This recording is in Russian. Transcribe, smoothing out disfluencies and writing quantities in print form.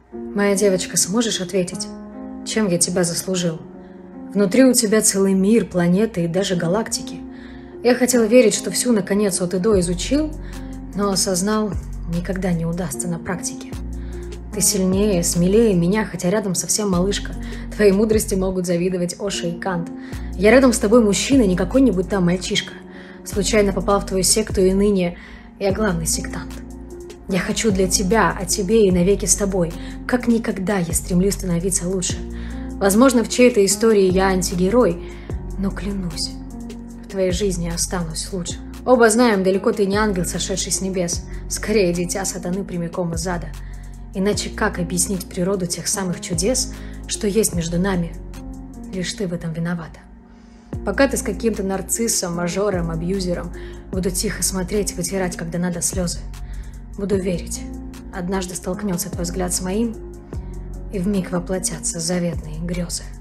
Моя девочка, сможешь ответить, чем я тебя заслужил? Внутри у тебя целый мир, планеты и даже галактики. Я хотел верить, что всю, наконец, от и до изучил, но осознал, никогда не удастся на практике. Ты сильнее, смелее меня, хотя рядом совсем малышка. Твоей мудрости могут завидовать Оша и Кант. Я рядом с тобой мужчина, не какой-нибудь там мальчишка. Случайно попал в твою секту, и ныне я главный сектант. Я хочу для тебя, о тебе и навеки с тобой. Как никогда я стремлюсь становиться лучше. Возможно, в чьей-то истории я антигерой, но клянусь, в твоей жизни останусь лучше. Оба знаем, далеко ты не ангел, сошедший с небес. Скорее, дитя сатаны прямиком из ада. Иначе как объяснить природу тех самых чудес, что есть между нами? Лишь ты в этом виновата. Пока ты с каким-то нарциссом, мажором, абьюзером, буду тихо смотреть и вытирать, когда надо, слезы. Буду верить. Однажды столкнется твой взгляд с моим, и вмиг воплотятся заветные грезы.